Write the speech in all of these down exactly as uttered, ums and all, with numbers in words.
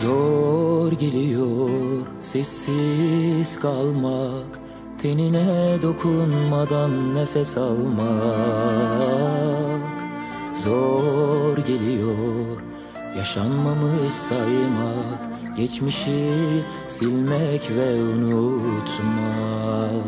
Zor geliyor sessiz kalmak, tenine dokunmadan nefes almak. Zor geliyor yaşanmamış saymak, geçmişi silmek ve unutmak.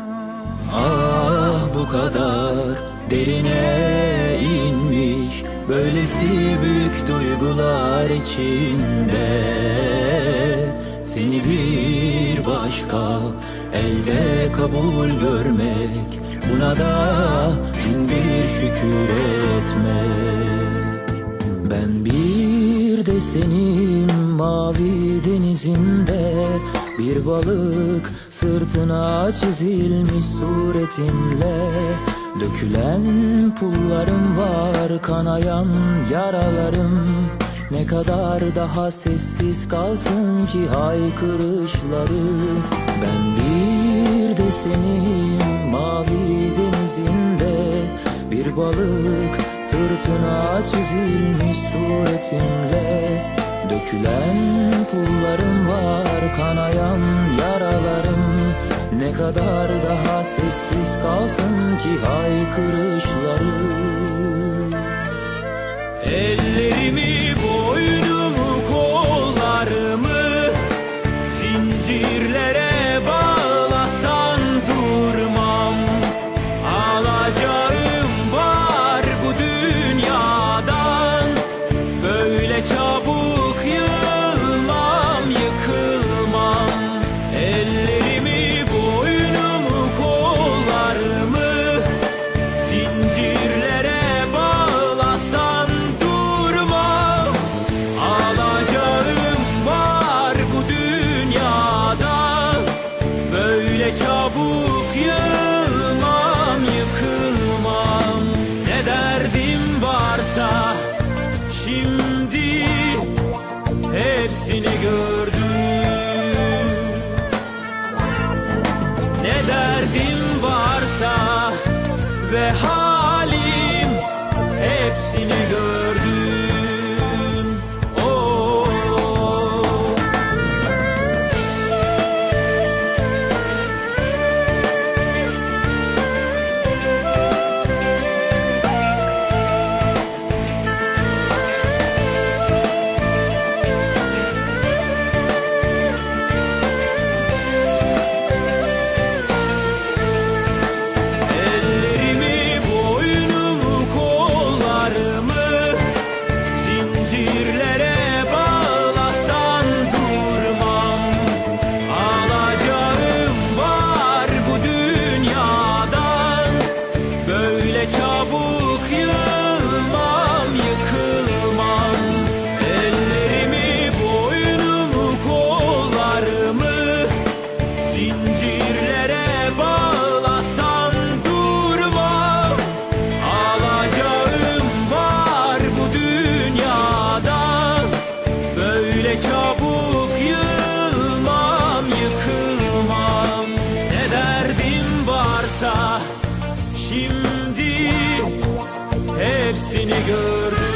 Ah, bu kadar derine inmiş, böylesi büyük duygular içinde, seni bir başka elde kabul görmek, buna da bin bir şükür etmek. Ben bir de senin mavi denizinde, bir balık sırtına çizilmiş suretinle. Dökülen pullarım var, kanayan yaralarım. Ne kadar daha sessiz kalsın ki haykırışlarım. Ben bir de senin mavi denizinde, bir balık sırtına çizilmiş suretinle. Dökülen pullarım var, kanayan yaralarım. Ne kadar daha sessiz kalsın ki haykırışlarım. Ellerimi, boynumu, kollarımı zincirlere bağlasan durmam. Alacağım var bu dünyadan, böyle çabuk yılmam, yıkılmam. Ellerimi, boynumu, kollarımı zincirlere bağlasan durmam. Alacağım var bu dünyadan, böyle çabuk yılmam, yıkılmam. Ne derdim varsa şimdi hepsini gördüm. Ne derdim varsa ve halim, hepsini gördüm. Oh. Ellerimi, boynumu, kollarımı zincirlere bağlasan durmam. Alacağım var bu dünyadan, böyle çabuk yılmam, yıkılmam. Ellerimi, boynumu, kollarımı zincirlere bağlasan durmam. Alacağım var bu dünyadan, böyle çabuk yılmam, yıkılmam. Ne derdim varsa şimdi hepsini gördüm.